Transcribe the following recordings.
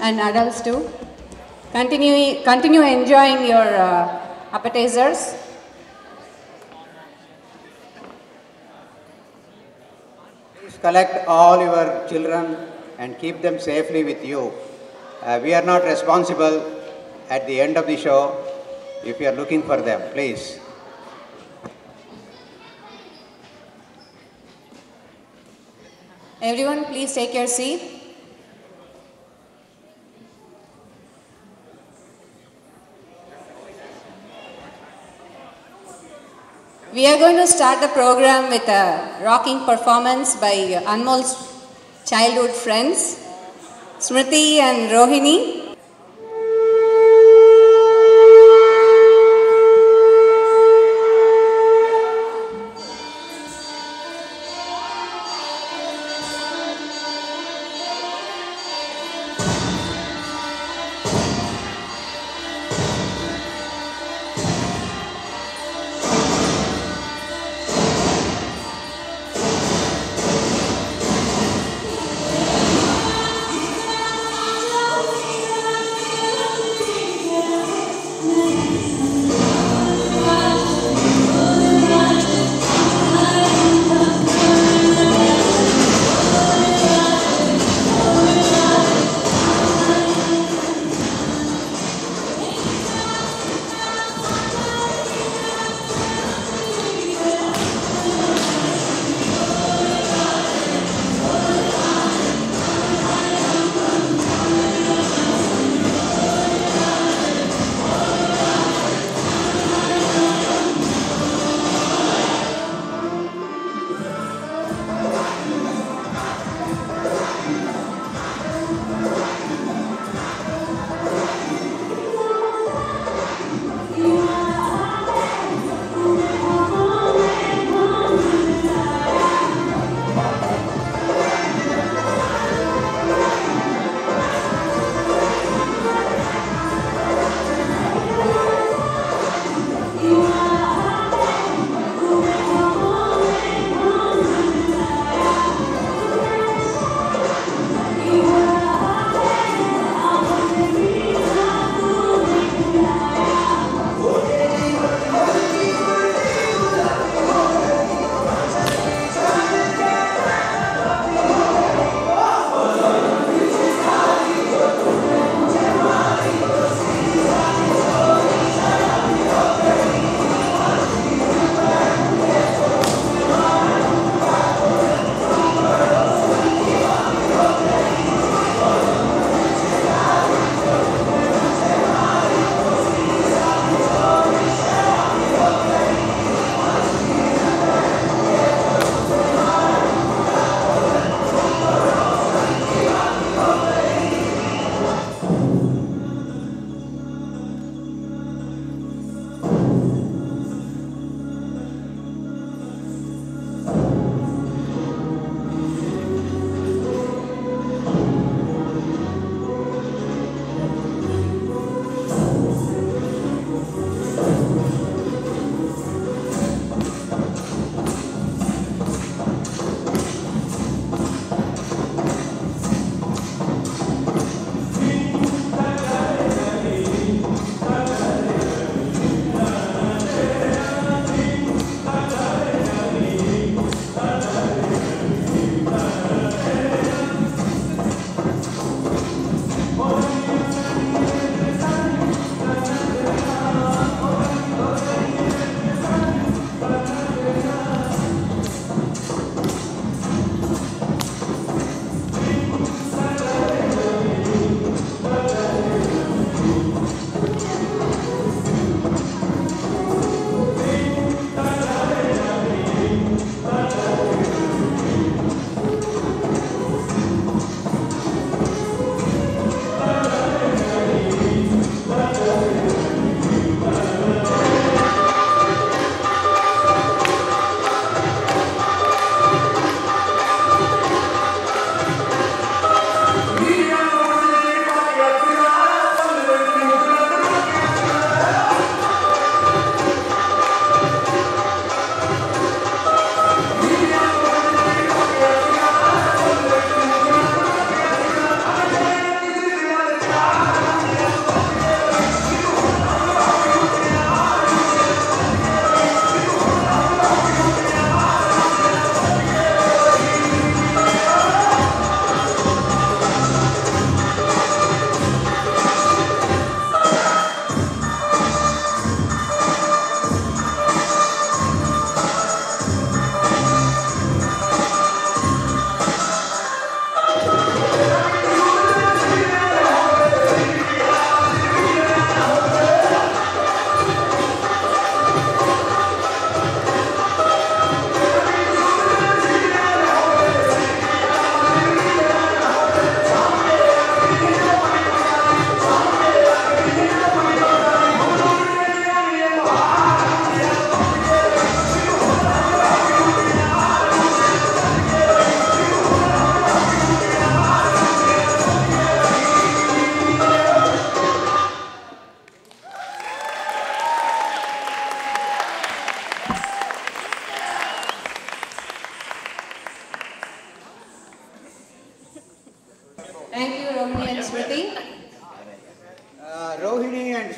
and adults too. Continue enjoying your appetizers. Please collect all your children and keep them safely with you. We are not responsible at the end of the show if you are looking for them, please. Everyone, please take your seat. We are going to start the program with a rocking performance by Anmol's childhood friends, Smriti and Rohini.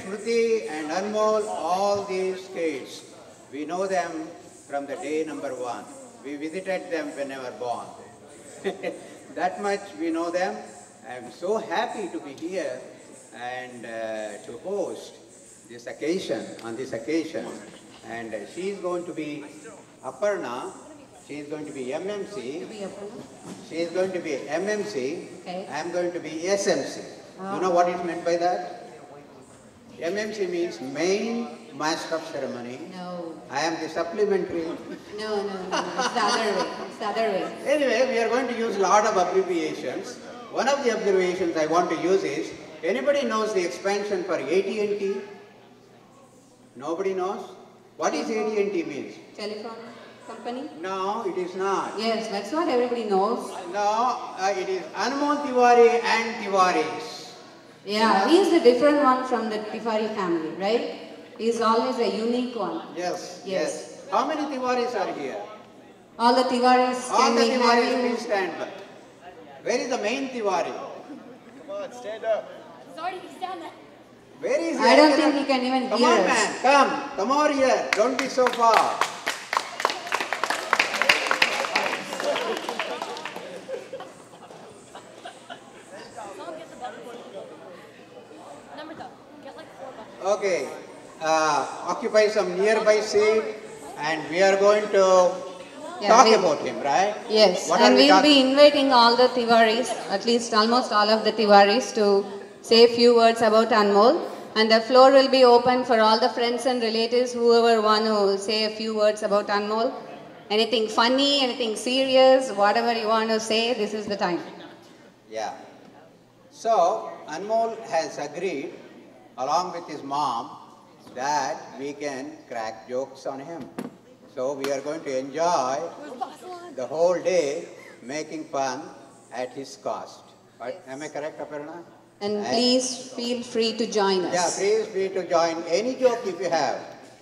Smriti and Anmol, all these kids, we know them from the day number one. We visited them when they were born. That much we know them. I'm so happy to be here and to host this occasion, on this occasion. And she is going to be Aparna, she is going to be MMC, she is going to be MMC, Okay. I am going to be SMC. You know what is meant by that? MMC means Main Master of Ceremony. No. I am the supplementary. No. It's the other way. It's the other way. Anyway, we are going to use a lot of abbreviations. One of the abbreviations I want to use is, anybody knows the expansion for AT&T? Nobody knows? What is AT&T means? Telephone company? No, it is not. Yes, that's what everybody knows. No, it is Anmol Tiwari and Tiwaris. Yeah, he is the different one from the Tiwari family, right? He is always a unique one. Yes, Yes. yes. How many Tiwaris are here? All the Tiwaris All can the we have Tiwaris, you? please stand up. Where is the main Tiwari? Come on, stand up. Sorry, he's down there. Where is he? I don't think he can even Come hear on, us. man. Come over here. Don't be so far. Someone get the button. Number though. Get like 4 buttons. Okay. Occupy some nearby seat and we are going to talk about him, right? Yes, What and are we we'll be talking- inviting all the Tiwaris, at least almost all of the Tiwaris, to say a few words about Anmol. And the floor will be open for all the friends and relatives, whoever want to say a few words about Anmol. Anything funny, anything serious, whatever you want to say, this is the time. Yeah. So, Anmol has agreed, along with his mom, that we can crack jokes on him. So, we are going to enjoy the whole day making fun at his cost. Right? Am I correct, Aparna? And please feel free to join us. Yeah, please free to join any joke if you have.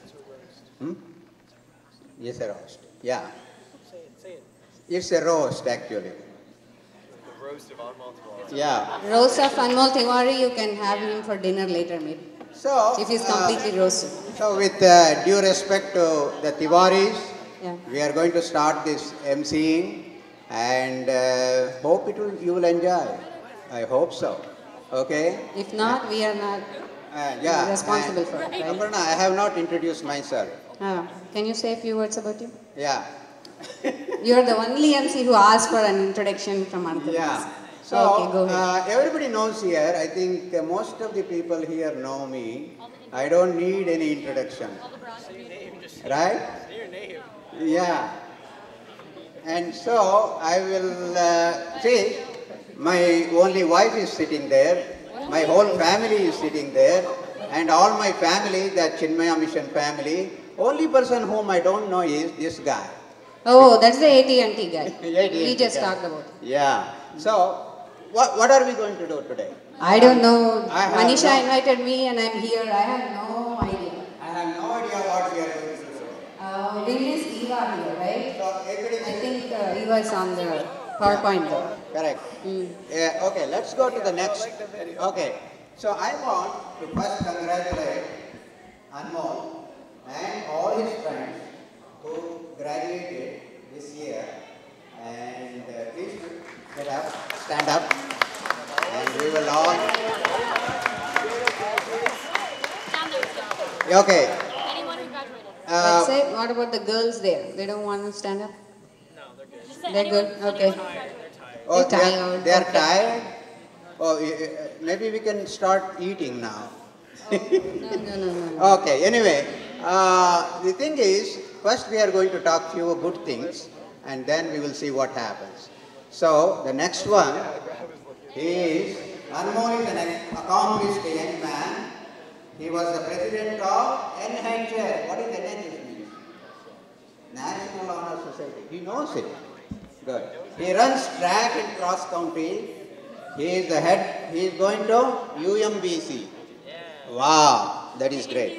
Yes, a roast. Yeah. Say it. It's a roast, actually. The roast of Anmol tomorrow. Yeah. Roast of Anmol Tiwari, you can have him for dinner later maybe, So, if he's completely roasted. So with due respect to the Tiwaris, Yeah. we are going to start this MCing and hope you will enjoy. I hope so. Okay? If not, we are not Yeah. responsible for it, right? Aparna, I have not introduced myself. Can you say a few words about you? Yeah. You're the only MC who asked for an introduction from Uncle. Yeah. So, Okay, go ahead. everybody knows here, I think most of the people here know me. I don't need any introduction. Right? Say your name. Yeah. And so I will see, my only wife is sitting there, my whole family is sitting there, and all my family, the Chinmaya Mission family. Only person whom I don't know is this guy. Oh, that's the AT&T guy. AT&T We just guy. talked about. Yeah. So, what are we going to do today? I don't know. I have Manisha no- invited me and I'm here. I have no idea. I have no idea what we are going to do. We missed Eva here, right? So, everybody I think Eva is on the PowerPoint though. Correct. Yeah, okay, let's go to the next. Okay, so I want to first congratulate Anmol and all his friends who graduated this year. And please get up, stand up, and we will all. Down there too. Okay. Anyone who graduated. Let's say, what about the girls there? They don't want to stand up? Just say They're anyone- good? Okay. anyone who graduated. Oh, They're tired, they are okay. tired. Oh, maybe we can start eating now. No. Okay, anyway, the thing is, first we are going to talk few good things and then we will see what happens. So, the next one is, Anmol is an accomplished young man. He was the president of NHS. What is NHS mean? National Honor Society. He knows it. Good. He runs track and cross country. He is the head. He is going to UMBC. Wow, that is great.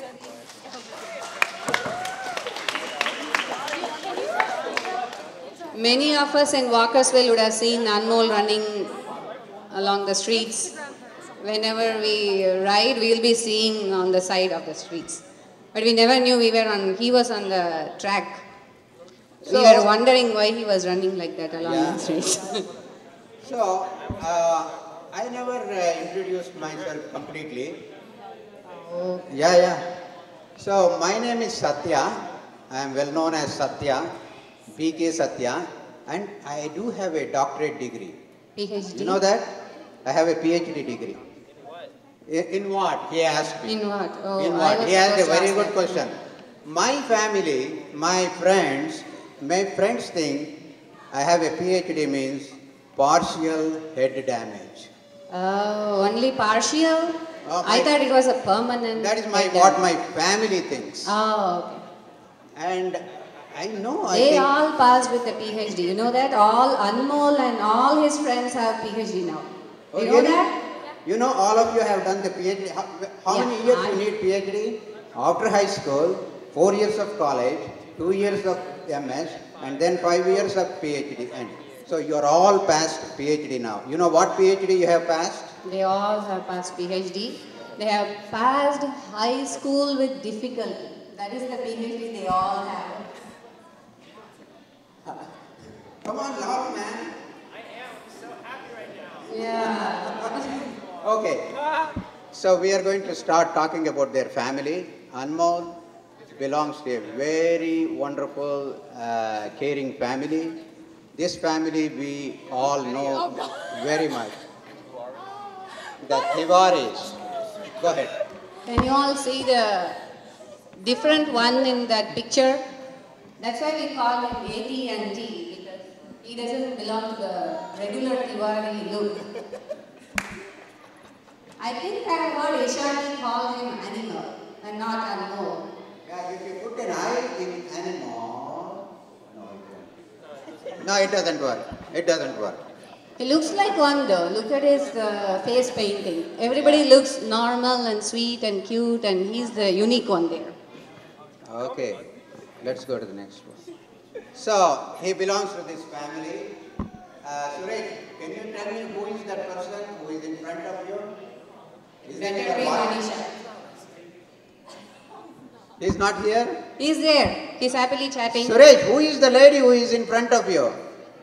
Many of us in Walkersville would have seen Anmol running along the streets whenever we ride, we'll be seeing on the side of the streets. But we never knew he was on the track. So- We were wondering why he was running like that along Yeah. the streets. So, I never introduced myself completely. Yeah. So, my name is Satya. I am well known as Satya, PK Satya, and I do have a doctorate degree. PhD. You know that? I have a PhD degree. In what? He asked me. In what? Oh, In I what? was He asked a supposed to very ask good that. question. My family, my friends think I have a PhD means partial head damage. Oh, only partial? Oh, I thought it was a permanent. That is head what damage. my family thinks. Oh, okay. And I know, I They think. all passed with a PhD. You know that? All Anmol and all his friends have PhD now. Oh, You know really? that? You know, all of you have done the PhD. How Yeah, many years I- you need PhD? After high school, 4 years of college, 2 years of MS, and then 5 years of PhD. And so you are all past PhD now. You know what PhD you have passed? They all have passed PhD. They have passed high school with difficulty. That is the PhD they all have. Come on, laugh, man. Yeah. Okay. So we are going to start talking about their family. Anmol belongs to a very wonderful, caring family. This family we all know very much. The Tiwaris. Go ahead. Can you all see the different one in that picture? That's why we call him AT&T, because he doesn't belong to the regular Tiwari look. I think I heard Ishani call him animal and not Anmol. Yeah, if you put an eye in animal, no, it doesn't work. It doesn't work. He looks like one though. Look at his face painting. Everybody looks normal and sweet and cute, and he's the unique one there. Okay, let's go to the next one. So, he belongs to this family. Suresh, can you tell me who is that person who is in front of you? His name is Better be what? Manisha. He's not here? He's there. He's happily chatting. Suresh, who is the lady who is in front of you?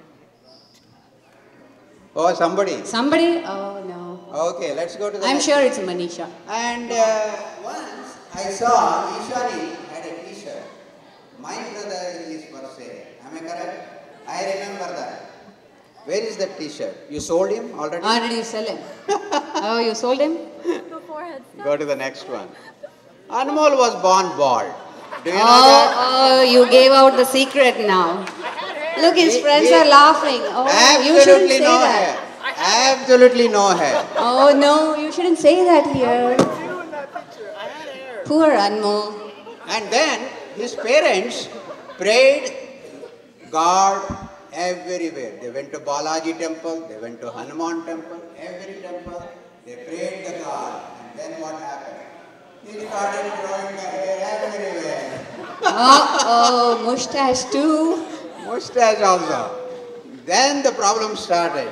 Oh, somebody. Somebody? Oh no. Okay, let's go to the I'm next sure one. it's Manisha. And once I saw Ishani had a t-shirt. My brother is for sale. Am I correct? I remember that. Where is that t-shirt? You sold him already? Or did you sell him? Oh, you sold him? Go forehead. Go to the next one. Anmol was born bald. Do you know that? Oh, you gave out the secret now. Look, his friends are laughing. Oh, you shouldn't Absolutely say no that. hair. Absolutely no hair. Oh no, you shouldn't say that here. You in that picture. I had hair. Poor Anmol. And then his parents prayed God everywhere. They went to Balaji temple, they went to Hanuman temple, every temple. They prayed the God. And then what happened? He started growing the hair everywhere. Oh, mustache too. Mustache also. Then the problem started.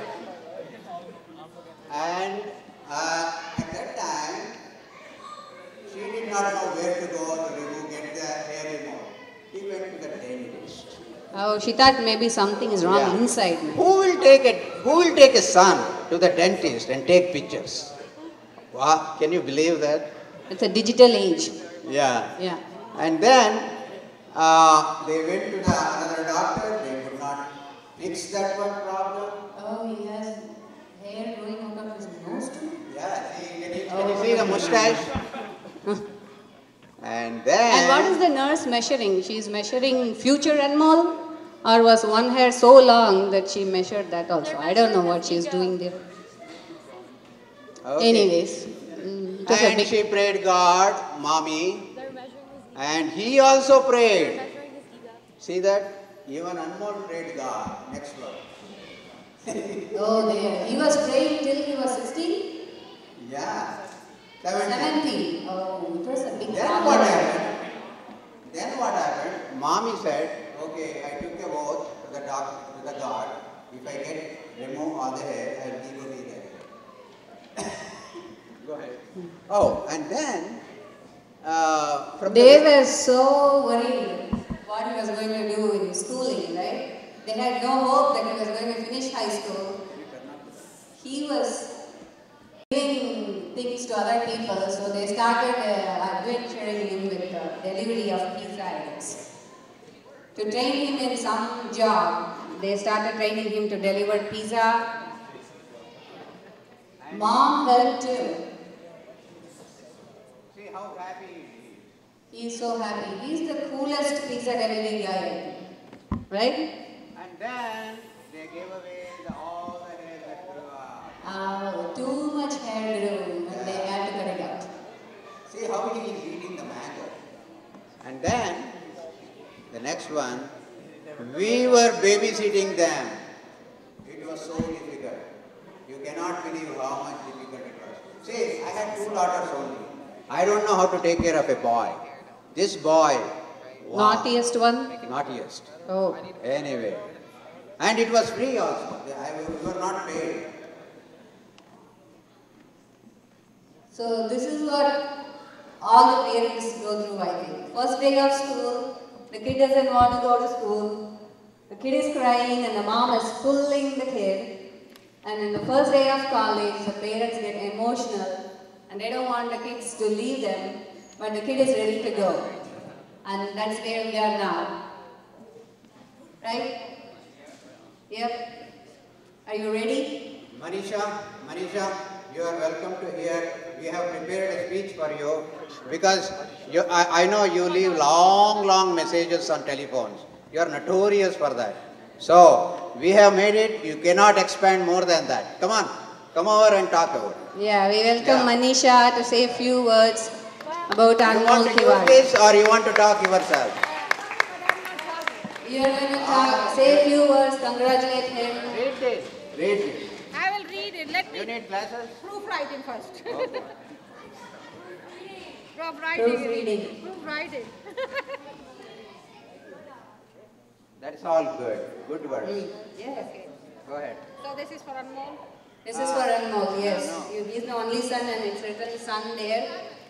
And at that time, she did not know where to go to get the hair removed. He went to the dentist. Oh, she thought maybe something is wrong Yeah. inside. Who will take a son to the dentist and take pictures? Wow, can you believe that? It's a digital age. Yeah. Yeah. And then they went to another doctor. They could not fix that one problem. Oh, he has hair growing out of his nose too. Yeah, see, can you see the mustache? And then. And what is the nurse measuring? She's measuring future Anmol? Or was one hair so long that she measured that also? I don't know what she's doing there. Okay. Anyways. It was a And big... she prayed God, mommy, They're measuring his ego. and he also prayed. Measuring his ego. See that? Even Anmol prayed God. Next one. Oh, there. He was praying till he was 16? Yeah. 70. 70. Oh, it was a big Then what happened? Mommy said, okay, I took a oath to the doctor, to the God. If I remove all the hair, I will give you the hair. Go ahead. Oh, and then from They the were so worried what he was going to do in schooling, right? They had no hope that he was going to finish high school. He was giving things to other people, so they started adventuring him with the delivery of pizza items. To train him in some job, they started training him to deliver pizza. Mom helped him. see how happy he is. He is so happy. He is the coolest pizza delivery guy, right? And then they gave away all the hair that grew up. Too much hair grew and they had to cut it out. See how he is eating the mango. And then the next one, we were babysitting them. It was so difficult. You cannot believe how much difficult it was. See, I had 2 daughters only. I don't know how to take care of a boy. This boy, wow, Naughtiest one? naughtiest. Oh. Anyway, and it was free also. We were not paid. So this is what all the parents go through, I think. First day of school, the kid doesn't want to go to school. The kid is crying and the mom is pulling the kid. And in the first day of college, the parents get emotional and they don't want the kids to leave them, but the kid is ready to go. And that's where we are now. Right? Yep. Are you ready? Manisha, you are welcome to here. We have prepared a speech for you because I know you leave long messages on telephones. You are notorious for that. So, we have made it. You cannot expand more than that. Come on. Come over and talk about it. Yeah, we welcome Manisha to say a few words about You Anmol want to use Tiwari. this or you want to talk yourself? You are going to talk, say a few words, congratulate him. Read this. Read this. I will read it. Let You me need glasses? proofwriting first. Okay. Proofreading. Proofwriting. That's all good. Good words. Yes. Go ahead. So this is for Anmol. This is for Anmol, yes. no. He is the only son and it's written son there.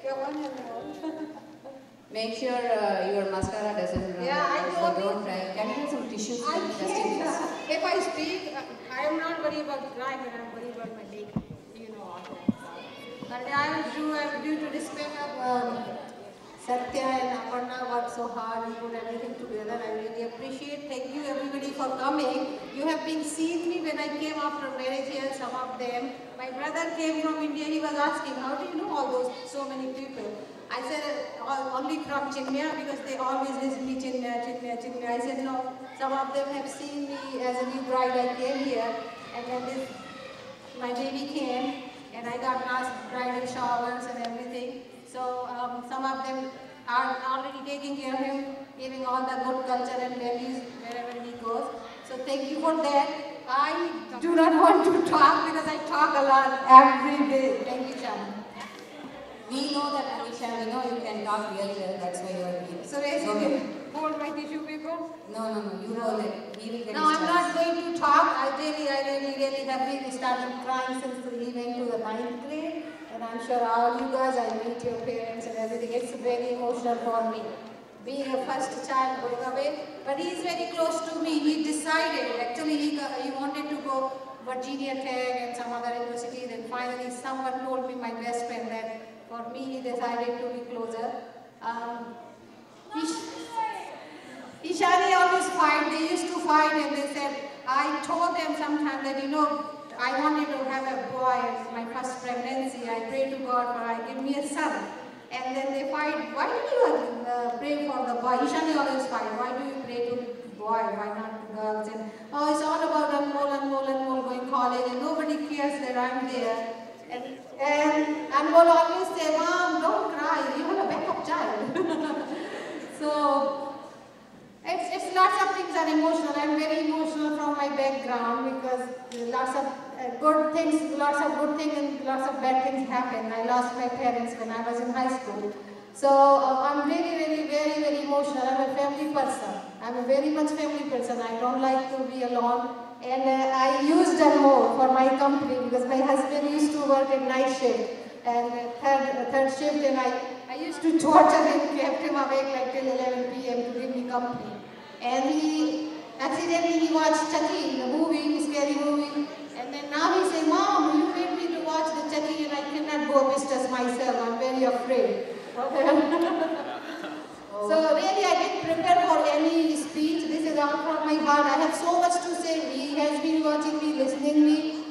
Make sure your mascara doesn't run. Yeah, I so told don't cry. Can you have some tissues? I just in case? can't. If I speak, I am not worried about crying, but I am worried about my leg. You know all that. But I will do to respect of Satya and Aparna worked so hard and put everything together. I really appreciate. Thank you everybody for coming. You have been seeing me when I came after marriage here, some of them. My brother came from India, he was asking, how do you know all those, so many people? I said, only from Chennai because they always visit me Chennai. I said, no, some of them have seen me as a new bride. I came here and then my baby came and I got last bridal showers and everything. So some of them are already taking care of him, giving all the good culture and values wherever he goes. So thank you for that. I do not want to talk because I talk a lot every day. Thank you, Shannon. We know that, Anisha, we know you can talk really well, that's why you are here. So as you can hold my tissue paper. No, you hold it. We will get No, I'm started. not going to talk. I really happy. We started crying since we went to the 9th grade. And I'm sure all you guys, I meet your parents and everything. It's very emotional for me. Being a first child going away. But he's very close to me. He decided, actually he wanted to go Virginia Tech and some other university. Then finally someone told me, my best friend, that for me he decided to be closer. Ishani always fight. They used to fight and they said, I told them sometimes that, I wanted to have a boy, my first pregnancy. I prayed to God for I give me a son. And then they fight, why do you pray for the boy? Ishani always fight, why do you pray to boy, why not to girls? And it's all about Anmol going college and nobody cares that I'm there. And Anmol always say, Mom, don't cry, you have a backup child. So, it's lots of things are emotional. I'm very emotional from my background because lots of good things and lots of bad things happen. I lost my parents when I was in high school. So I'm very, very emotional. I'm a family person. I'm a very much family person. I don't like to be alone. And I used Anmol for my company because my husband used to work at night shift. and third shift, and I used to torture him, kept him awake like till 11 p.m. to give me company. And he accidentally he watched Chucky, the movie, scary movie, and then now he say, Mom, you made me to watch the Chucky and I cannot go mistress myself, I'm very afraid. So really I didn't prepare for any speech, this is all from my heart. I have so much to say. He has been watching me, listening me,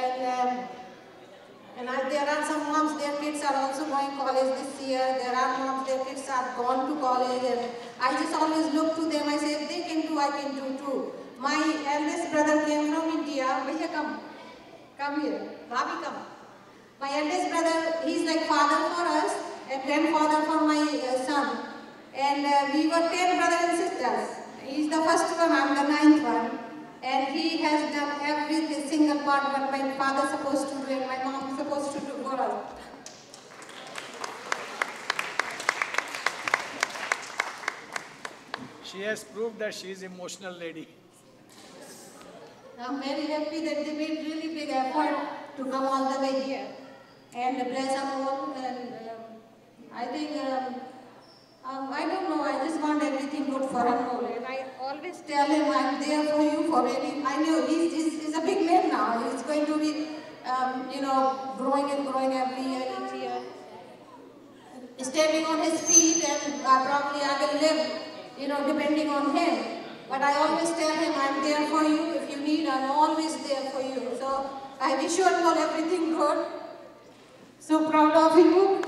and there are some moms, their kids are also going college this year. There are moms, their kids are gone to college, and I just always look to them. I say, if they can do, I can do too. My eldest brother came from India. Bhaiya, come here. Bhabhi, come. My eldest brother, he's like father for us and grandfather for my son. And we were 10 brothers and sisters. He's the first one, I'm the ninth one. And he has done every single part what my father supposed to do and my mom supposed to do for us. She has proved that she is an emotional lady. I'm very happy that they made really big effort to come all the way here. And bless Anmol. And I think, I don't know, I just want everything good for Anmol. And I always tell him, I'm there for you for any. I know he's a big man now. He's going to be, growing and growing every year, each year. Standing on his feet, and probably I will live, depending on him. But I always tell him, I'm there for you. If you need, I'm always there for you. So I wish you Anmol everything good. So proud of you.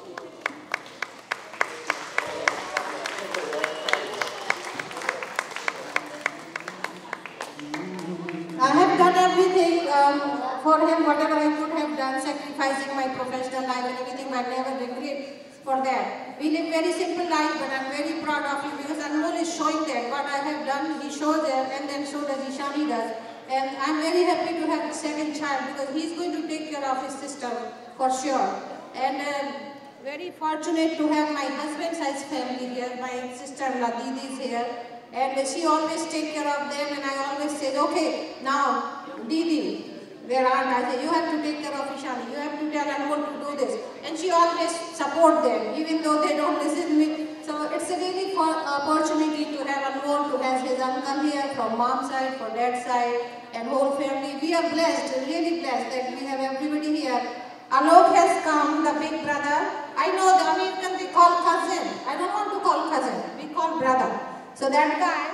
I have done everything for him, whatever I could have done, sacrificing my professional life and everything. I never regret for that. We live very simple life, but I'm very proud of you because Anmol is showing that what I have done, he shows that, and then so does Ishani does. And I'm very happy to have the second child because he's going to take care of his sister for sure. And very fortunate to have my husband's size family here. My sister-in-law Didi is here. And she always take care of them, and I always say, okay, now, Didi, where are I say, you have to take care of Ishani, you have to tell Anmol to do this. And she always support them, even though they don't listen to me. So it's a really opportunity to have Anmol, to have his uncle here from mom's side, from dad's side, and whole family. We are blessed, really blessed that we have everybody here. Alok has come, the big brother. I know the American they call cousin. I don't want to call cousin, we call brother. So that guy,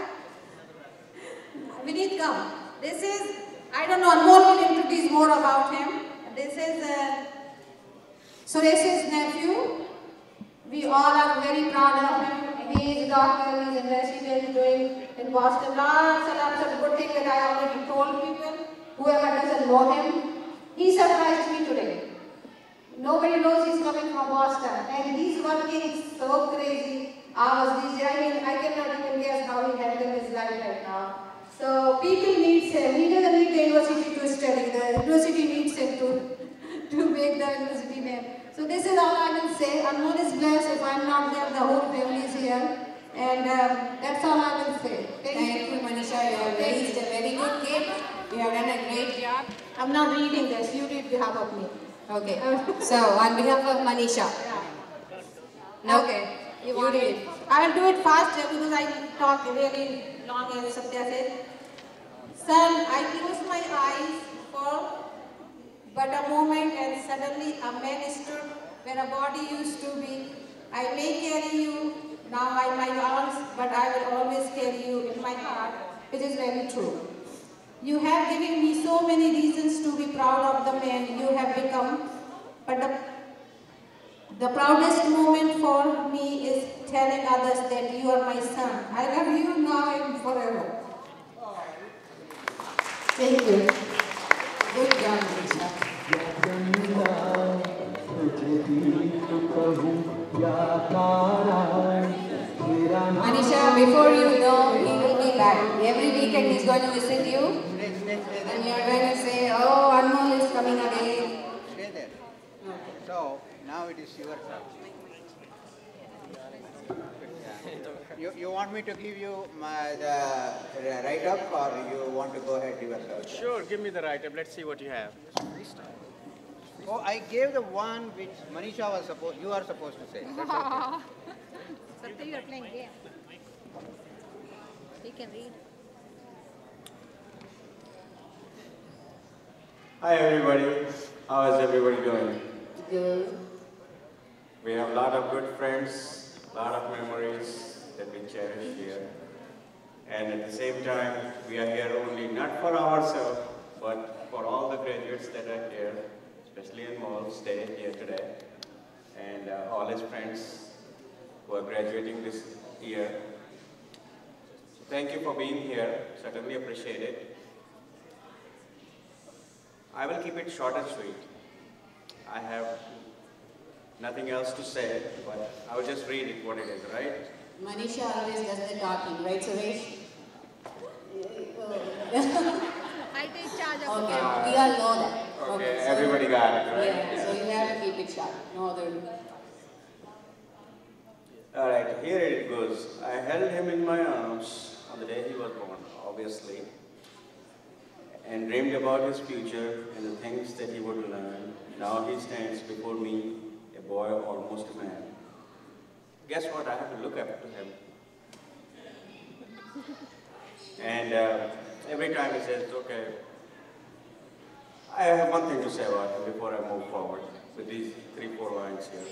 Vinith come. This is, I don't know, Anmol will introduce more about him. This is Suresh's nephew. We all are very proud of him. He is a doctor, he is in residence doing in Boston. Lots and lots of good things that I already told people. Whoever doesn't know him, he surprised me today. Nobody knows he's coming from Boston. And he's working so crazy hours these days. I mean, I cannot even guess how he handles his life right now. So people need him. He doesn't need the university to study. The university needs him to make the university name. So this is all I will say. Anmol is blessed. If I'm not there, the whole family is here. And that's all I will say. Thank you, Manisha. You have raised a very good kid. You have done a great job. I'm not reading this. You read behalf of me. Okay. So, on behalf of Manisha. Yeah. Okay. You read it. I will do it fast because I talk really long as Satya said. Son, I closed my eyes for but a moment and suddenly a man stood where a body used to be. I may carry you now in my arms, but I will always carry you in my heart, which is very true. You have given me so many reasons to be proud of the man you have become, but the proudest moment for me is telling others that you are my son. I love you now and forever. Thank you. Good job, Manisha. Manisha, before you know, he will be back. Every weekend he's going to visit you. And you're going to say, oh, Anmol is coming again. Stay there. So, now it is your turn. You want me to give you the write-up or you want to go ahead yourself? Sure, give me the write-up. Let's see what you have. Oh, I gave the one which Manisha was supposed, you are supposed to say. That's okay. Satya, you are playing game. He can read. Hi everybody, how is everybody doing? Good. We have a lot of good friends, a lot of memories that we cherish here. And at the same time, we are here only not for ourselves, but for all the graduates that are here, especially Anmol, stay here today, and all his friends who are graduating this year. So thank you for being here, certainly appreciate it. I will keep it short and sweet. I have nothing else to say, but I will just read it what it is, right? Manisha always does the talking, right, Suresh? I take charge of Okay, we all know that. Okay, so- everybody got it, right? Yeah, so you have to keep it short. No other. All right, here it goes. I held him in my arms on the day he was born, obviously, and dreamed about his future and the things that he would learn. Now he stands before me, a boy, almost a man. Guess what? I have to look up to him. And every time he says, okay, I have one thing to say about him before I move forward with these 3-4 lines here.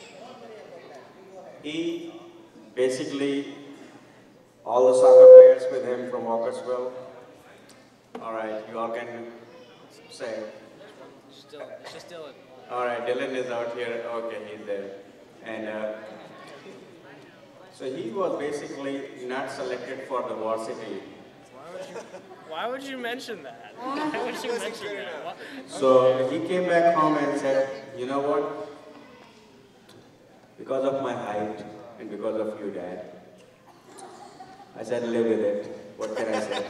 He basically, all the soccer players with him from Walkersville, all right, you all can say. Still. All right, Dylan is out here. Okay, he's there. And so he was basically not selected for the varsity. Why would you mention that? Why would you mention that? What? So he came back home and said, you know what? Because of my height and because of you, Dad. I said, live with it. What can I say?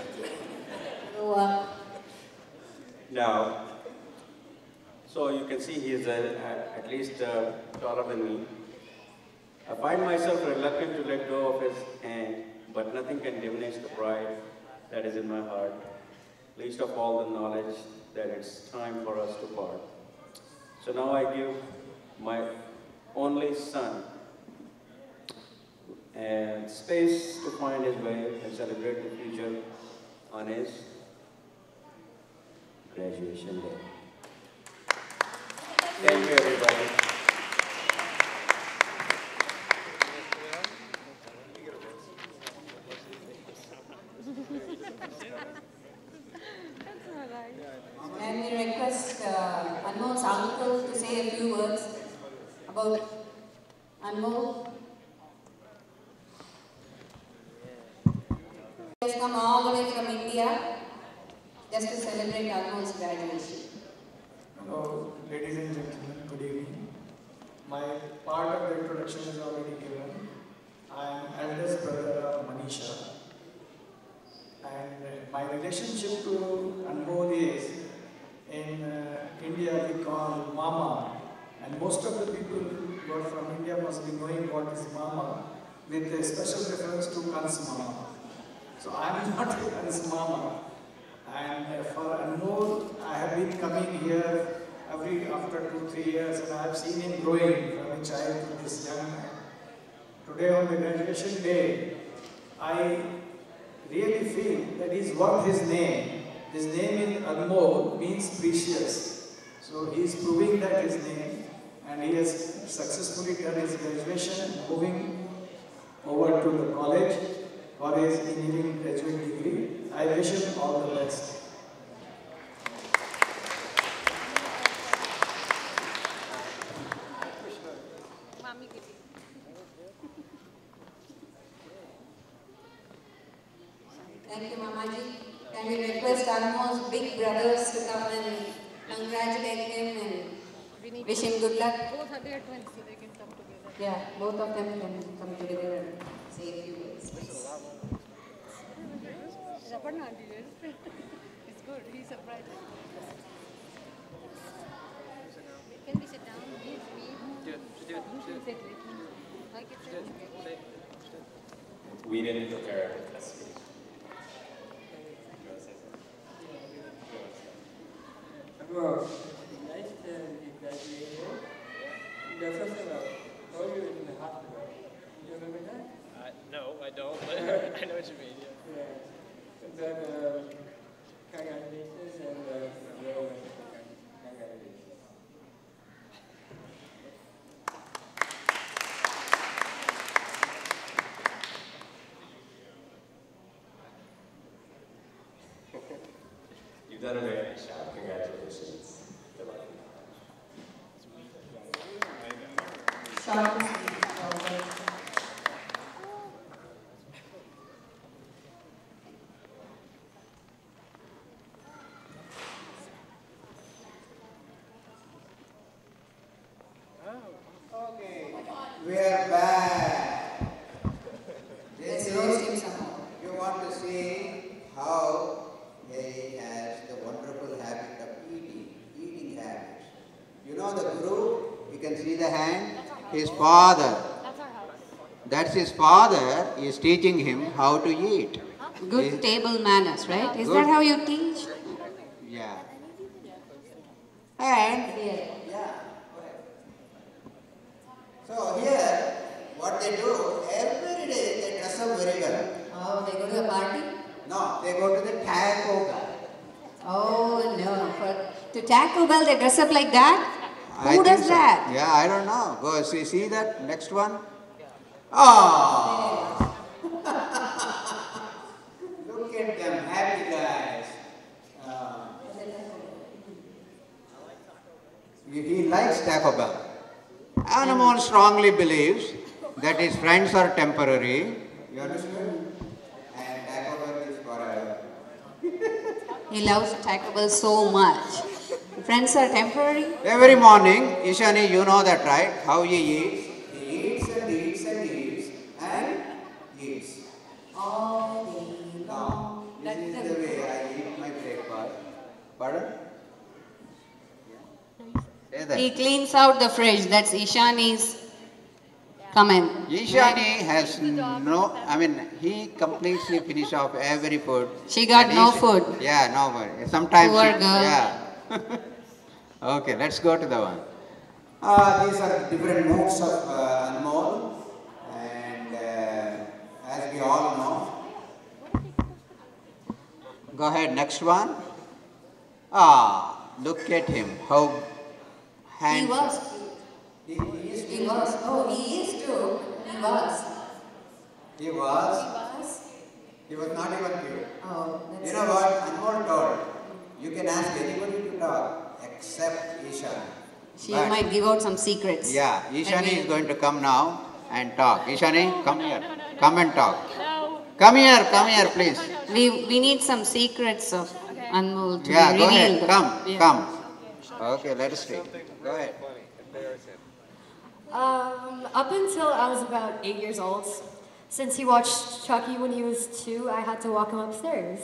Now, so you can see he is at least taller than me. I find myself reluctant to let go of his hand, but nothing can diminish the pride that is in my heart, least of all the knowledge that it's time for us to part. So now I give my only son and space to find his way and celebrate the future on his graduation day. Thank you, everybody. Can we request Anmol's uncle to say a few words about Anmol? He has come all the way from India just to celebrate Anmol's graduation. Hello, ladies and gentlemen, good evening. My part of the introduction is already given. I am eldest brother of Manisha. And my relationship to Anmol is, in India we call Mama. And most of the people who are from India must be knowing what is Mama, with a special reference to Kans Mama. So I am not a Kans Mama. And for Anmol, I have been coming here after 2-3 years, and I have seen him growing from a child to this young man. Today on the graduation day, I really feel that he's worth his name. His name in Anmol means precious. So he is proving that his name, and he has successfully done his graduation, moving over to the college for his engineering graduate degree. I wish him all the best. Thank you, Mamaji. Can we request Anmol's big brothers to come and congratulate him and wish him good luck? Both are there twins, so they can come together. Yeah, both of them can come together and say a few words. It's good, he's surprised. Can we sit down? Like it said. We didn't prepare it. Nice to be graduating. No, I don't, but I know what you mean. Yeah. Yeah. Then, congratulations and very much congratulations. You've done a very nice job. Congratulations. Good luck. Okay, we are back. This is, you want to see how he has the wonderful habit of eating habits. You know the guru, you can see the hand, his father. That's our house. That's his father is teaching him how to eat. Good table manners, right? Is Good. that how you teach? Yeah. And so here, what they do, every day they dress up very well. Oh, they go to a party? No, they go to the Taco Bell. Oh, no. To Taco Bell, they dress up like that? I Who think does so. that? Yeah, I don't know. Go see that next one. Oh, look at them, happy guys. He likes Taco Bell. Anmol strongly believes that his friends are temporary. You understand? And Taco Bell is forever. He loves Taco Bell so much. Friends are temporary? Every morning, Ishani, you know that, right? How he eats. He eats and eats and eats and eats. All day Now, this is the way I eat my breakfast. Pardon? Say that. He cleans out the fridge. That's Ishani's comment. Ishani has no, I mean, he completely finishes off every food. She got And no Ish- food. Yeah, no food. Sometimes Poor she, girl. yeah. Okay, let's go to the one. These are different moods of Anmol. And as we all know. Go ahead, next one. Look at him, how He handsome. was. He is He was. Oh, he is too. He was. He was. He was not even cute. Oh, You know what? Anmol told, you can ask anybody to talk except Ishani. She But- might give out some secrets. Yeah, Ishani is going to come now and talk. Ishani, come here. Come and talk. No. Come here, please. We need some secrets of Anmol to Yeah, be go revealed. ahead. Come, Yeah. come. Okay, let us see. Go ahead. Up until I was about 8 years old, since he watched Chucky when he was 2, I had to walk him upstairs.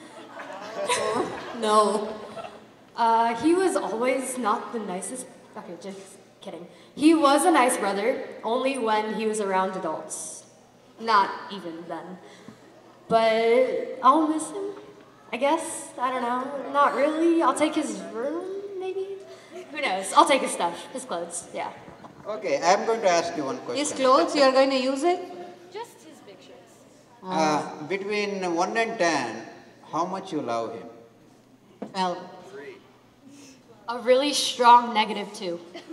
No. He was always not the nicest. Okay, just kidding. He was a nice brother, only when he was around adults. Not even then. But I'll miss him, I guess. I don't know. Not really. I'll take his room, maybe? Who knows? I'll take his stuff, his clothes, yeah. Okay, I am going to ask you one question. His clothes, you are going to use it? Just his pictures. Between 1 and 10, how much you love him? Well, A really strong -2.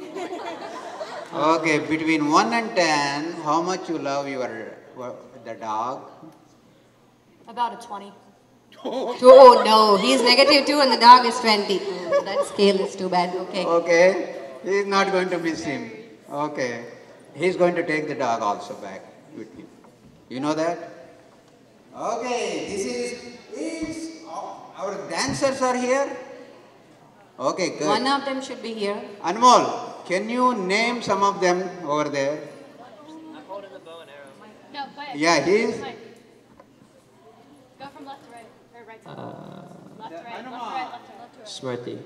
Okay, between 1 and 10, how much you love the dog? About a 20. oh no, he's -2 and the dog is 20. Oh, that scale is too bad. Okay. Okay, he is not going to miss him. Okay, he is going to take the dog also back with him. You know that? Okay, this is our dancers are here. Okay, good. One of them should be here. Anmol, can you name some of them over there? I'm holding the bow and arrow. No, but Yeah, he's. go from left to right or right to left. Left to right, left to right, left to right. Smarty.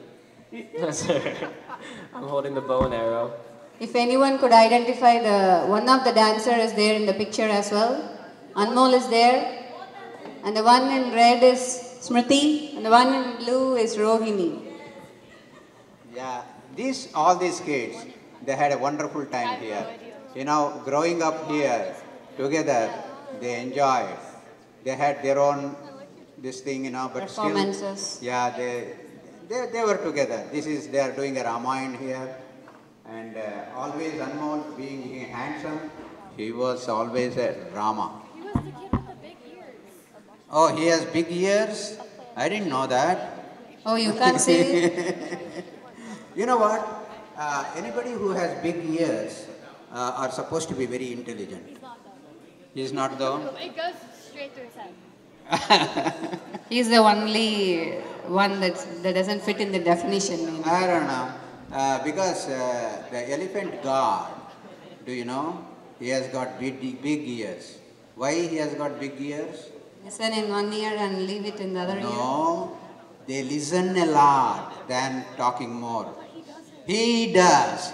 I'm holding the bow and arrow. If anyone could identify one of the dancer is there in the picture as well. Anmol is there. And the one in red is Smriti. And the one in blue is Rohini. Yeah, all these kids, they had a wonderful time here. You know, growing up here together, They enjoyed. They had their own this thing, but Performances. still, yeah, they were together. They are doing a Ramayana here, and always Anmol being handsome, he was always a Rama. He was the kid with the big ears. Oh, he has big ears? I didn't know that. Oh, you can't see it? You know what? Anybody who has big ears are supposed to be very intelligent. He's not though? It goes straight through his head. He's the only one that doesn't fit in the definition. Maybe. I don't know. Because the elephant god, do you know? He has got big ears. Why he has got big ears? Listen in one ear and leave it in the other ear. No, they listen a lot than talking more. He does.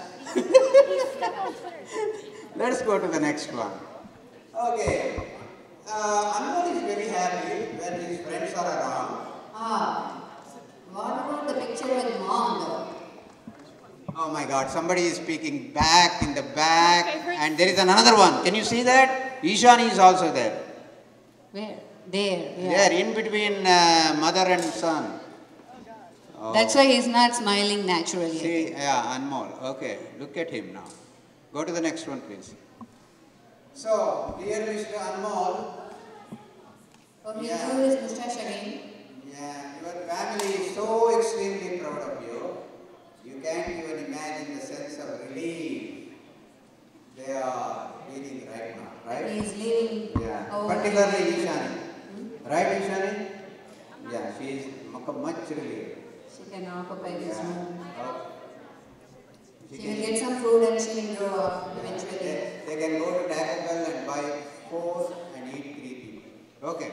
Let's go to the next one. Okay. Anmol is very happy when his friends are around. What about the picture with mom though? Oh my God, somebody is speaking back in the back, and there is another one. Can you see that? Ishani is also there. Where? There. Yeah. There, in between mother and son. Oh. That's why he's not smiling naturally. See, yeah, Anmol. Okay, look at him now. Go to the next one, please. So, dear Mr. Anmol. Oh, he drew his moustache again. Yeah, your family is so extremely proud of you. You can't even imagine the sense of relief they are feeling right now, right? He's leaving. Yeah, Oh. particularly Ishani. Right, Ishani? Yeah, she is much relieved. She can occupy this room. She She will get some food and she will grow up eventually. They can go to Taco Bell and buy 4 and eat 3 people. Okay.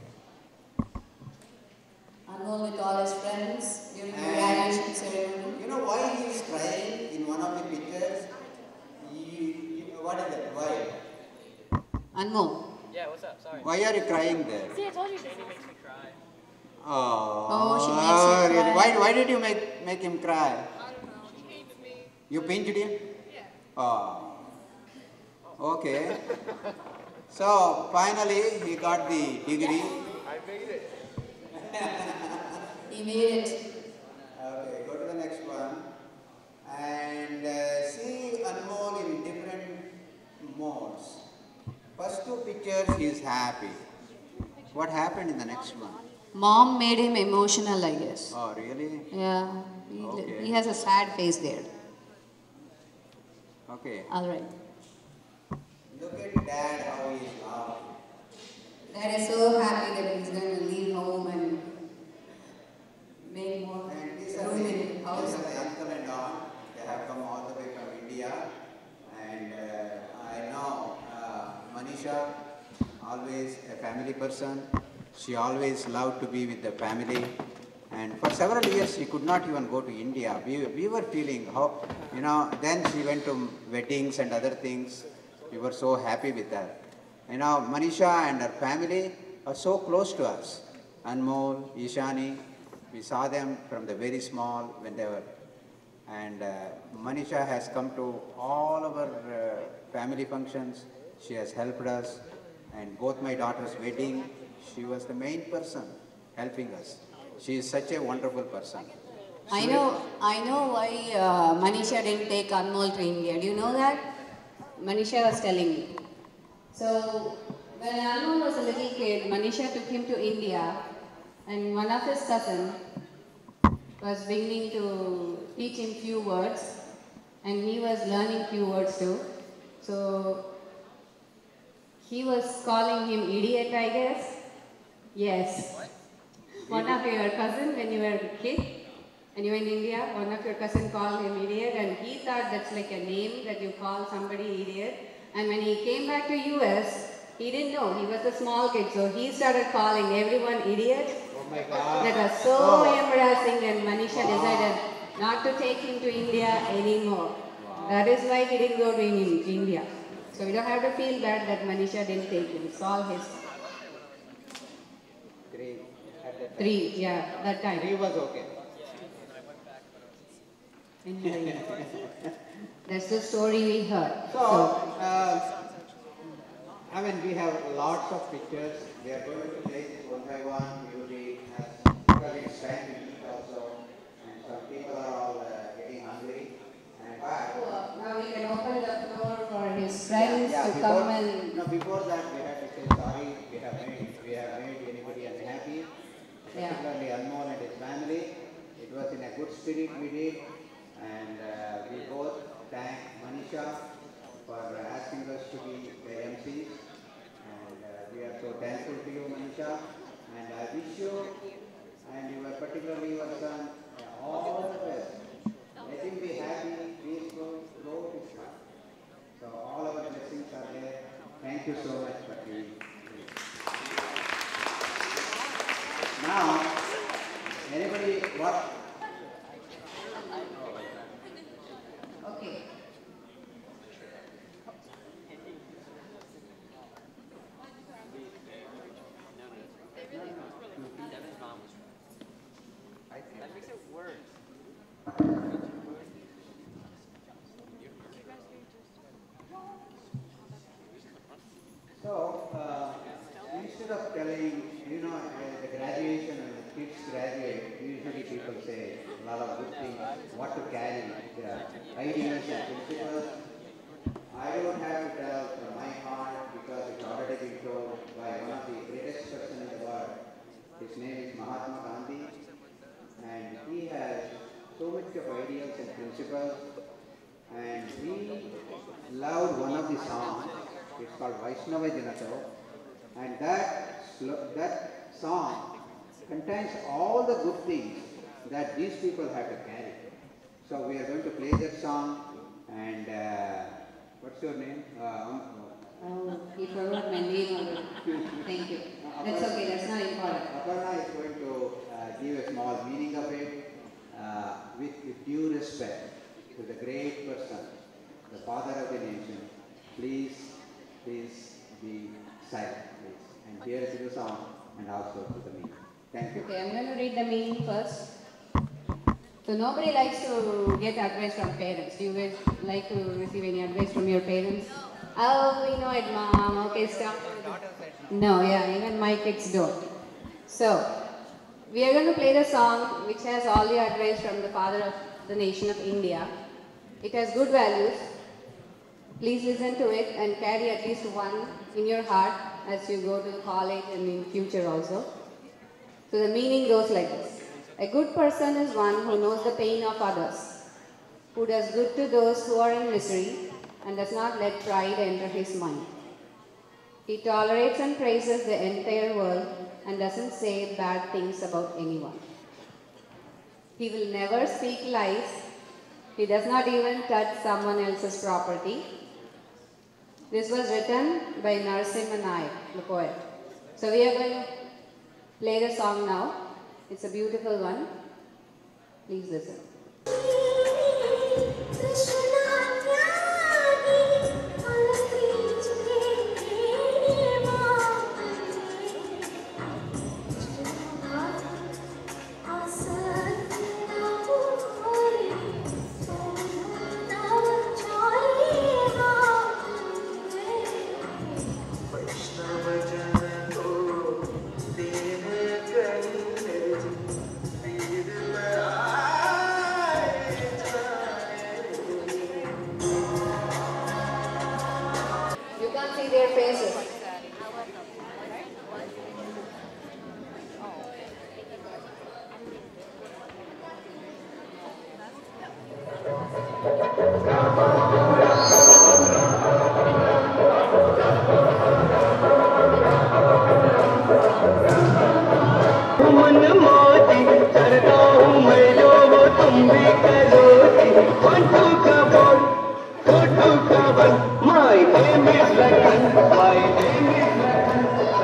Anmol with all his friends during the graduation ceremony. You know why he is crying in one of the pictures? What is that? Why? Anmol. Yeah, what's up? Sorry. Why are you crying there? See, I told you. Shani makes me cry. Oh, she makes you really? cry. Why did you make him cry? She hates me. You pinched him? Yeah. Oh. Okay. So finally he got the degree. I made it. He made it. Okay, go to the next one. And see Anmol in different modes. First 2 pictures he is happy. What happened in the next one? Mom made him emotional, I guess. Oh, really? Yeah. Okay. He has a sad face there. Okay. All right. Look at Dad, how he is laughing. Dad is so happy that he's going to leave home and make more And these are room the, in the house. uncle and aunt. They have come all the way from India. And I know Manisha, always a family person. She always loved to be with the family. And for several years, she could not even go to India. We were feeling how, then she went to weddings and other things. We were so happy with her. Manisha and her family are so close to us. Anmol, Ishani, we saw them from the very small when they were. And Manisha has come to all of our family functions. She has helped us. And both my daughter's wedding, she was the main person helping us. She is such a wonderful person. I know why Manisha didn't take Anmol to India. Do you know that? Manisha was telling me. So, when Anmol was a little kid, Manisha took him to India, and one of his cousins was beginning to teach him few words, and he was learning few words too. So, he was calling him idiot, I guess. Yes. One of your cousin, when you were a kid, and you were in India, one of your cousin called him idiot, and he thought that's like a name that you call somebody idiot. And when he came back to US, he didn't know. He was a small kid, so he started calling everyone idiot. Oh my God. That was so embarrassing, and Manisha decided not to take him to India anymore. That is why he didn't go to India. So we don't have to feel bad that Manisha didn't take him. It's all his. 3 at that time. 3, yeah, that time. 3 was okay. That's the story we heard. So, we have lots of pictures. We are going to play this one by one. We will be, because it's time to eat also, and some people are all getting hungry. And Now we can open the floor for his friends to before, come and. no, before that we have to say sorry. We have made anybody unhappy, particularly Anmol and his family. It was in a good spirit we did, and we both thank Manisha for asking us to be the MCs, and we are so thankful to you, Manisha, and I wish you and particularly your son all the best. Let him be happy, peaceful, grow his life. So all our blessings are there. Thank you so much for being here. Now, anybody what? Okay. That makes it worse. So, instead of telling, the graduation and the kids graduate, usually people say a lot of good things, what to carry, the ideas and principles. I don't have to tell from my heart because it's already been told by one of the greatest person in the world. His name is Mahatma Gandhi, and he has so much of ideals and principles, and he loved one of the songs. It's called Vaishnava Janato, and that song contains all the good things that these people have to carry. So we are going to play that song, and what's your name? Oh, he forgot my name already. Thank you. That's okay, that's not important. Aparna is going to give a small meaning of it with due respect to the great person, the father of the nation. Please be silent, please. And here is the song and also to the meaning. Thank you. Okay, I'm going to read the meaning first. So nobody likes to get advice from parents. Do you guys like to receive any advice from your parents? Oh, we know it, mom. Okay, stop. No, yeah, even my kids don't. So, we are going to play the song which has all the advice from the father of the nation of India. It has good values. Please listen to it and carry at least one in your heart as you go to the college and in future also. So the meaning goes like this. A good person is one who knows the pain of others, who does good to those who are in misery and does not let pride enter his mind. He tolerates and praises the entire world and doesn't say bad things about anyone. He will never speak lies. He does not even touch someone else's property. This was written by Narasimha Nayak, the poet. So we are going to play the song now. It's a beautiful one. Please listen. You can't see their faces. My name is Lakhan.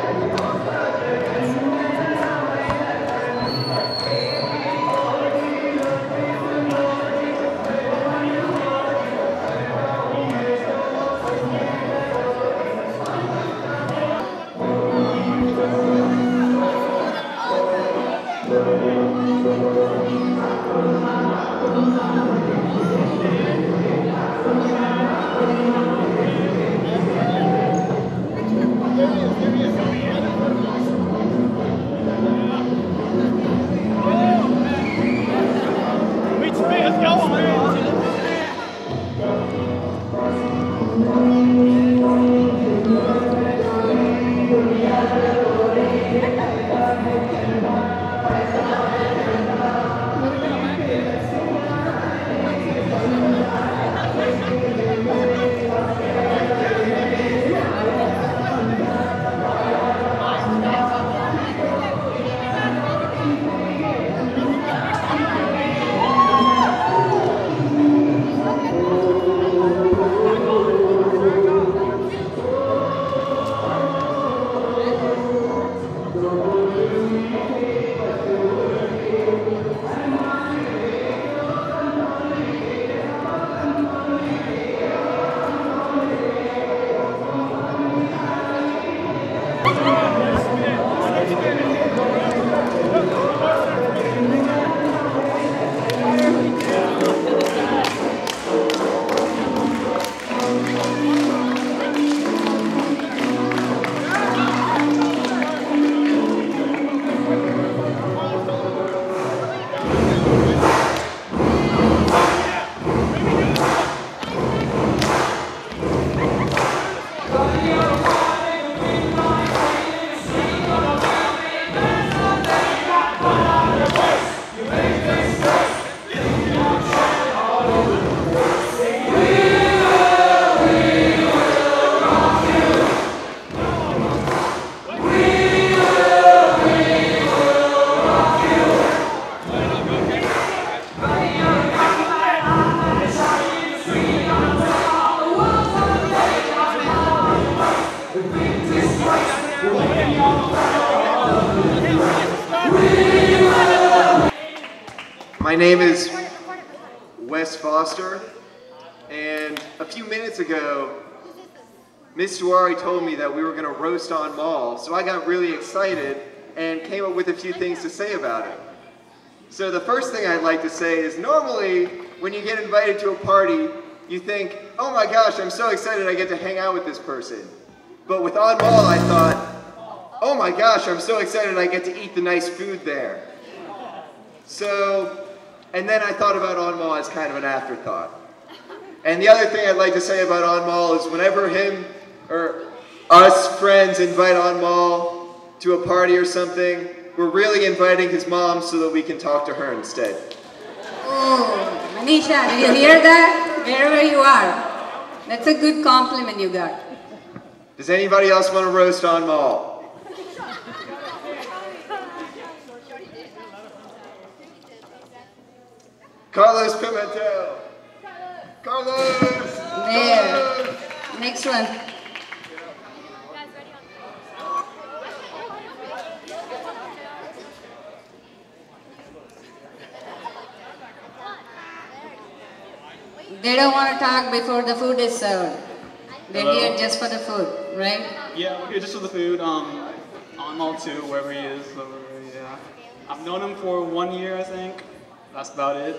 My name is Wes Foster, and a few minutes ago, Ms. Suari told me that we were going to roast Anmol, so I got really excited and came up with a few things to say about it. So the first thing I'd like to say is normally when you get invited to a party, you think, oh my gosh, I'm so excited I get to hang out with this person. But with Anmol, I thought, oh my gosh, I'm so excited I get to eat the nice food there. So, and then I thought about Anmol as kind of an afterthought. And the other thing I'd like to say about Anmol is whenever him or us friends invite Anmol to a party or something, we're really inviting his mom so that we can talk to her instead. Oh, Manisha, did you hear that? Wherever you are. That's a good compliment you got. Does anybody else want to roast Anmol? Carlos Pimentel. Carlos! There. Next one. They don't want to talk before the food is served. They're here just for the food, right? Yeah, we're here just for the food. Anmol too, wherever he is. So, yeah. I've known him for 1 year, I think. That's about it.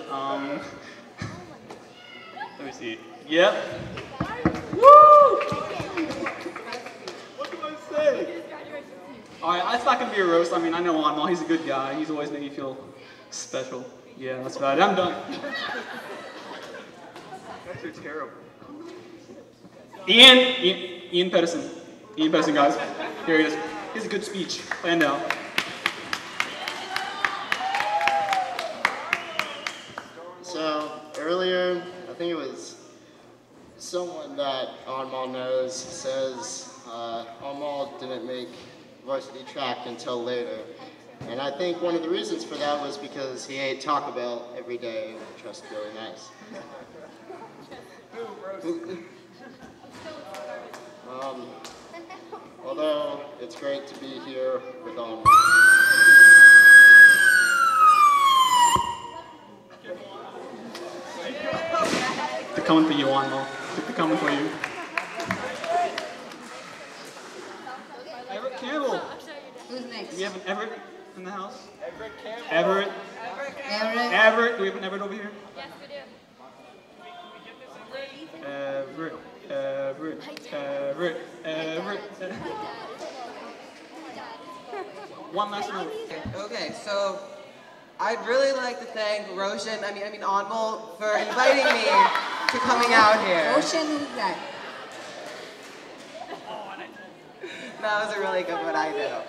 Let me see. Yep. Woo! What can I say? Alright, it's not gonna be a roast. I mean, I know Anmol, he's a good guy. He's always made me feel special. Yeah, that's about it. I'm done. That's are terrible. Ian Pedersen. Ian Pedersen, guys. Here he is. He has a good speech planned out. So, earlier, I think it was someone that Anmol knows says Anmol didn't make varsity track until later. And I think one of the reasons for that was because he ate Taco Bell every day, which was really nice. Although it's great to be here with Anmol. They're coming for you, Anmol. They're coming for you. Everett Campbell. Who's next? Do we have an Everett in the house? Everett Campbell. Everett. Everett. Everett. Do we have an Everett over here? Yes, we do. Everett. Everett. Everett. Everett. One last note. Okay, so I'd really like to thank Roshan, I mean Anmol, for inviting me to coming out here. Roshan, who's that? That was a really good one, I know.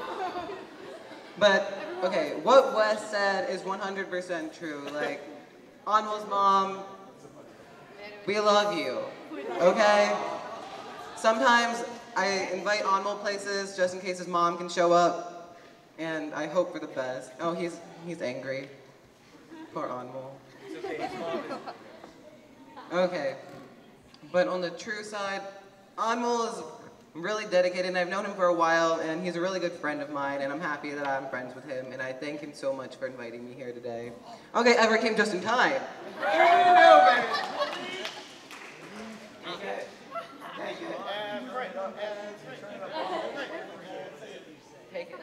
But, okay, what Wes said is 100% true. Like, Anmol's mom, we love you, okay? Sometimes I invite Anmol places just in case his mom can show up, and I hope for the best. Oh, he's angry. Poor Anmol. It's okay, his mom is... Okay, but on the true side, Anmol is really dedicated, and I've known him for a while, and he's a really good friend of mine, and I'm happy that I'm friends with him, and I thank him so much for inviting me here today. Okay, Everett came just in time. Okay. Thank you. Take it.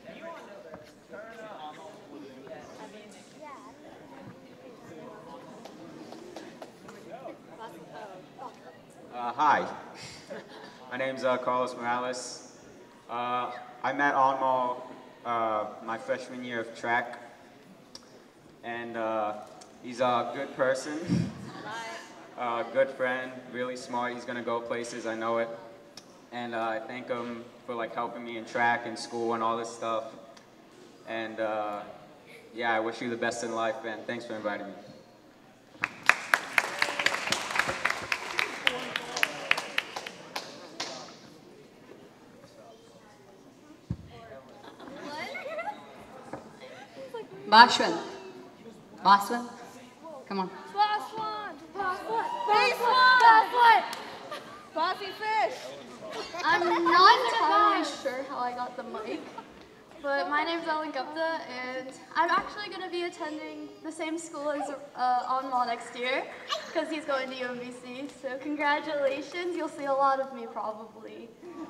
Hi, my name's Carlos Morales. I met Anmol my freshman year of track, and he's a good person, good friend, really smart. He's gonna go places, I know it, and I thank him for like helping me in track and school and all this stuff. And yeah, I wish you the best in life, and thanks for inviting me. Bashwan. Bashwan? Come on. Last one. Bossy fish. I'm until I got the mic. But my name's Ellen Gupta, and I'm actually going to be attending the same school as Anmol next year, because he's going to UMBC. So congratulations, you'll see a lot of me probably.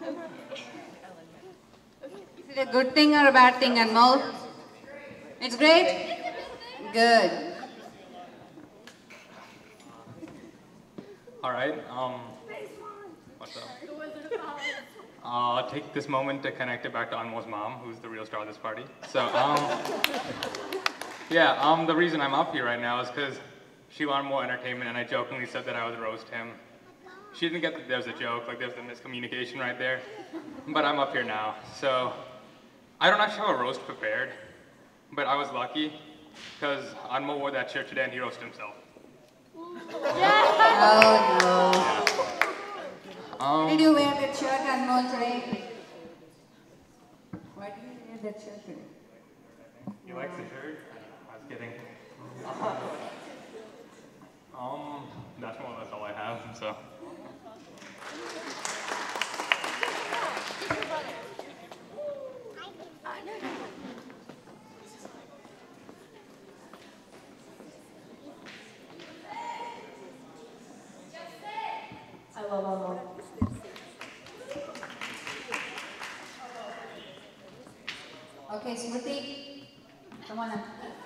Is it a good thing or a bad thing, Anmol? It's great? Good. All right. What's up? I'll take this moment to connect it back to Anmol's mom, who's the real star of this party. So, yeah, the reason I'm up here right now is because she wanted more entertainment, and I jokingly said that I would roast him. She didn't get that there was a joke, like there's a miscommunication right there. But I'm up here now. So, I don't actually have a roast prepared, but I was lucky because Anmol wore that shirt today and he roasted himself. Oh no. Um, Did you wear that shirt, Anmol, today? Why did you wear that shirt today? He likes the shirt? I was kidding. That's more or less all I have, so. I love Anmol. Okay, Smriti, come on up.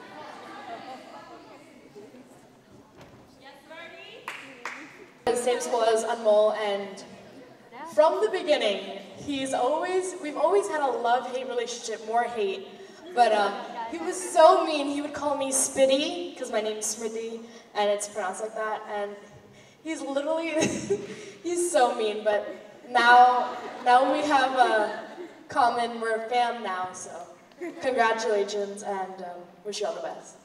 The same school as Anmol, and from the beginning, we've always had a love-hate relationship, more hate. But he was so mean. He would call me Spitty because my name's Smriti, and it's pronounced like that. And he's literally, he's so mean. But now we have a common. We're a fam now, so congratulations, and wish you all the best.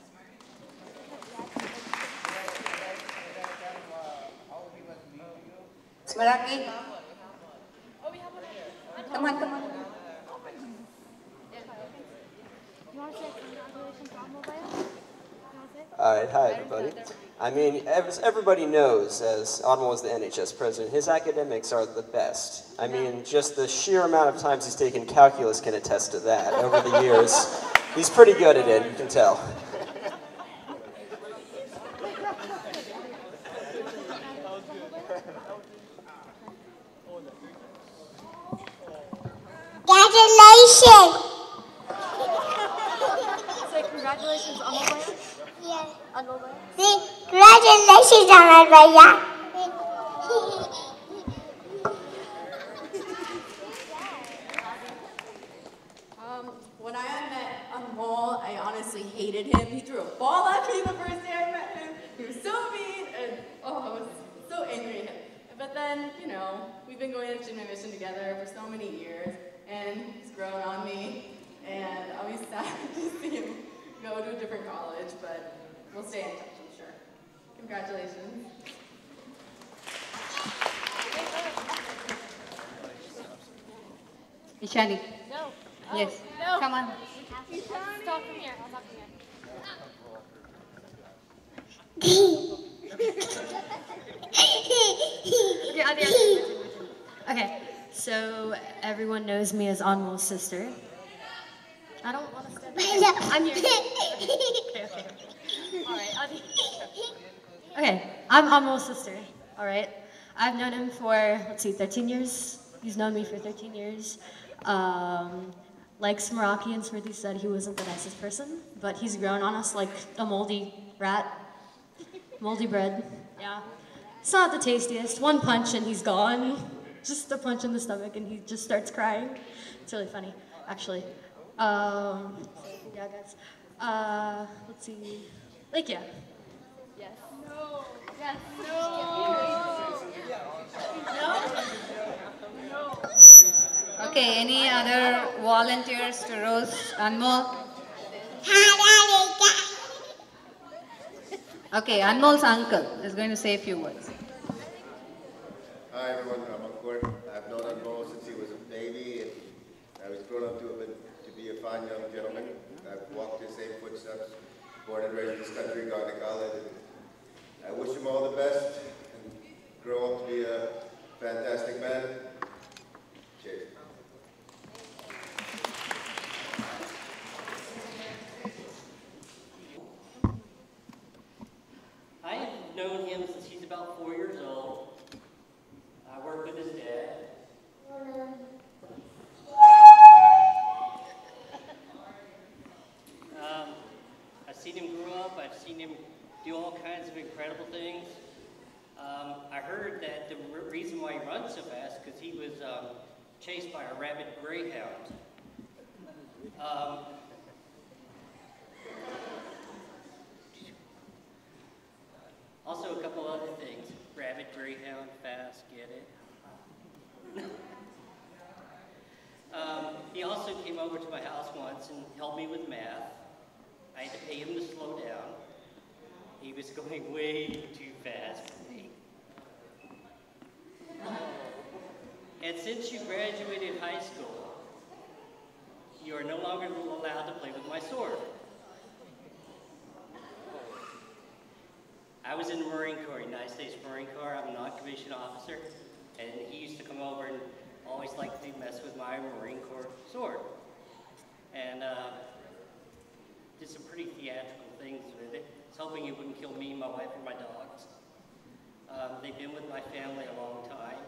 Smaraki, come on, come on. Alright, hi everybody. I mean, as everybody knows, as Anmol is the NHS president, his academics are the best. I mean, just the sheer amount of times he's taken calculus can attest to that over the years. He's pretty good at it, you can tell. Congratulations! Say congratulations, Anmol. Yes. Anmol. Congratulations, Anmol. When I met Anmol, I honestly hated him. He threw a ball at me the first day I met him. He was so mean, and I was so angry at him. But then, you know, we've been going to Junior Mission together for so many years, and he's grown on me, and I'll be sad to see him go to a different college, but we'll stay in touch, I'm sure. Congratulations. Ishani. No. Yes. No. Come on. Talk from here. I'll talk from here. Okay, I'll be answering. Okay, so everyone knows me as Anmol's sister. I don't want to stand up. I'm here. Okay. Alright, I'll be... Okay, I'm Anmol's sister, alright? I've known him for, let's see, 13 years. He's known me for 13 years. Like Smaraki and Smriti said, he wasn't the nicest person, but he's grown on us like a moldy rat. Moldy bread, yeah. It's not the tastiest. One punch and he's gone. Just a punch in the stomach and he just starts crying. It's really funny, actually. Yeah, guys. Let's see. Like, yeah. Yes. No. Yes. No. No. Okay, any other volunteers to roast Anmol? Okay, Anmol's uncle is going to say a few words. Hi everyone, I'm Ankur. I've known Anmol since he was a baby, and he's grown up to be a fine young gentleman. I've walked his same footsteps, born and raised in this country, gone to college. And I wish him all the best and grow up to be a fantastic man. Cheers. incredible things. I heard that the reason why he runs so fast because he was chased by a rabid greyhound. Also, a couple other things. Rabid greyhound, fast, get it? He also came over to my house once and helped me with math. I had to pay him to slow down. He was going way too fast for me. And since you graduated high school, you are no longer allowed to play with my sword. I was in the Marine Corps, United States Marine Corps. I'm a non-commissioned officer, and he used to come over and always like to mess with my Marine Corps sword. And did some pretty theatrical things with it. I was hoping it wouldn't kill me, my wife, or my dogs. They've been with my family a long time.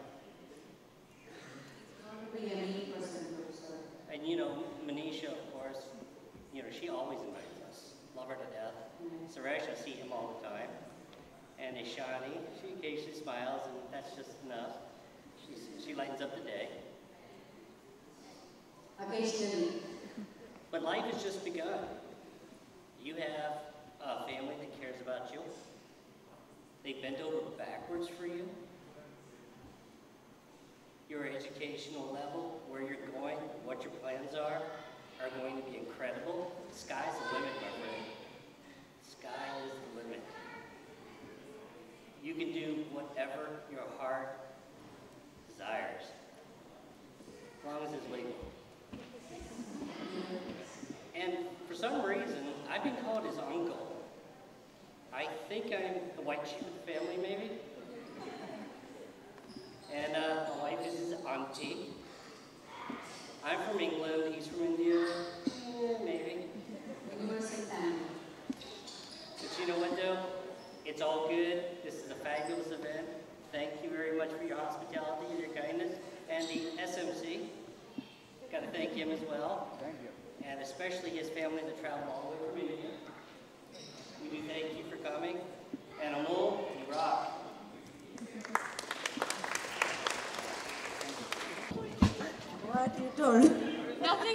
And you know, Manisha, of course, you know, she always invites us. Love her to death. Suresh, I see him all the time. And Ishani, she occasionally smiles, and that's just enough. She lightens up the day. Occasionally. But life has just begun. You have a family that cares about you. They bent over backwards for you. Your educational level, where you're going, what your plans are going to be incredible. The sky's the limit, my friend. The sky is the limit. You can do whatever your heart desires, as long as it's legal. And for some reason, I've been called his uncle. I think I'm the white sheep of the family, maybe. And my wife is his auntie. I'm from England, he's from India, maybe. But you know what though? It's all good. This is a fabulous event. Thank you very much for your hospitality and your kindness. And the SMC, got to thank him as well. Thank you. And especially his family that traveled all the way from India. We do thank you for coming. And Anmol, you rock. What you told? Nothing.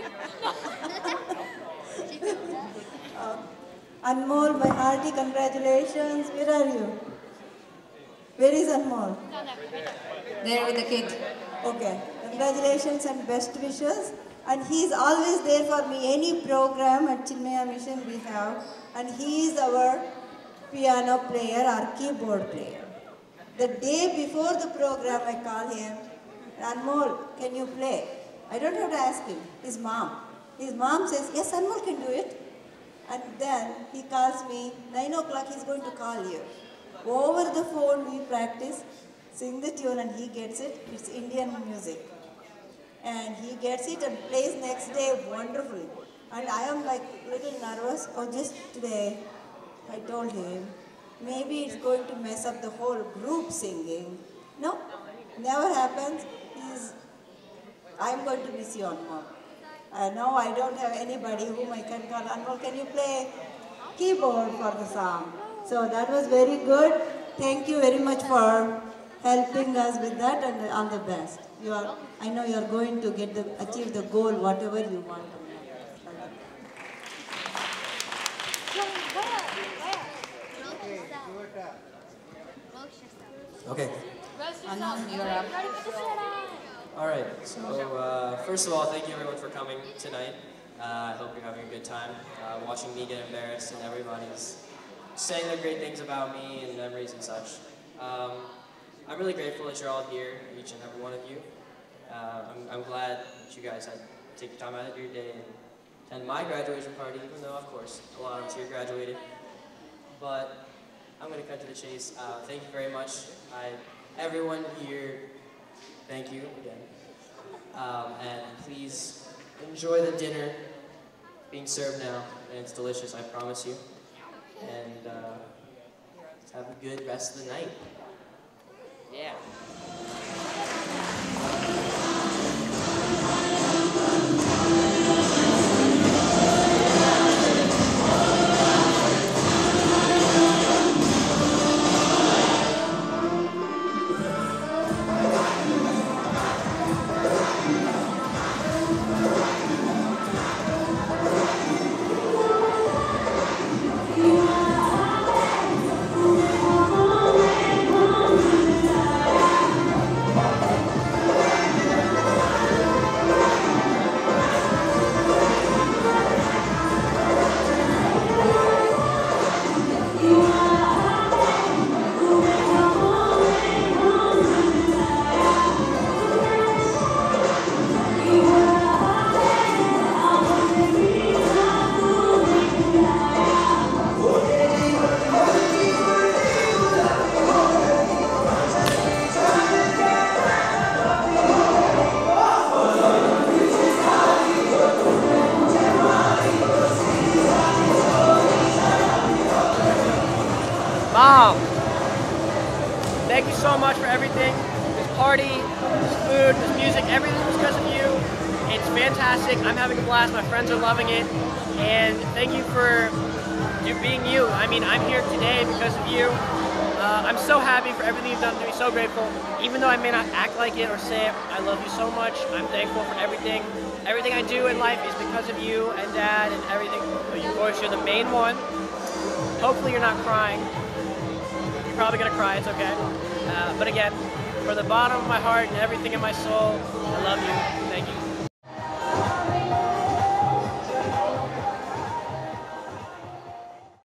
Anmol, my hearty congratulations. Where are you? Where is Anmol? There with the kid. Okay. Congratulations and best wishes. And he is always there for me. Any program at Chinmaya Mission we have. And he is our piano player or keyboard player. The day before the program I call him, Anmol, can you play? I don't have to ask him. His mom. His mom says, yes, Anmol can do it. And then he calls me, 9 o'clock he's going to call you. Over the phone we practice, sing the tune and he gets it. It's Indian music. And he gets it and plays next day wonderfully. And I am like a little nervous. Oh, just today I told him, maybe it's going to mess up the whole group singing. No, never happens. I'm going to miss you, Anmol. Now I don't have anybody whom I can call. Anmol, can you play keyboard for the song? So that was very good. Thank you very much for helping us with that, and all the best. I know you are going to achieve the goal, whatever you want. Okay. Anmol, you're up. All right. So first of all, thank you everyone for coming tonight. I hope you're having a good time watching me get embarrassed and everybody's saying the great things about me and memories and such. I'm really grateful that you're all here, each and every one of you. I'm glad that you guys had to take your time out of your day and attend my graduation party, even though, of course, a lot of us here graduated. But I'm going to cut to the chase. Thank you very much. Everyone here, thank you again. And please enjoy the dinner being served now. And it's delicious, I promise you. And have a good rest of the night. Yeah. party, this food, this music, everything was because of you. It's fantastic. I'm having a blast. My friends are loving it. And thank you for being you. I mean, I'm here today because of you. I'm so happy for everything you've done to me, so grateful. Even though I may not act like it or say it, I love you so much. I'm thankful for everything. Everything I do in life is because of you and Dad and everything. Of course, you're the main one. Hopefully you're not crying. You're probably gonna cry, it's okay. But again, from the bottom of my heart and everything in my soul, I love you. Thank you.